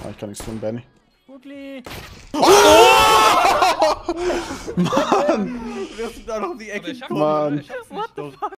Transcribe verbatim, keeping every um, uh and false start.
Ah, ich kann nichts tun, Benny. Kqly! Oh! Mann! Wirst du da noch um die Ecke Aber er schafft kommen? Mann. es, oder? Er schafft es nicht.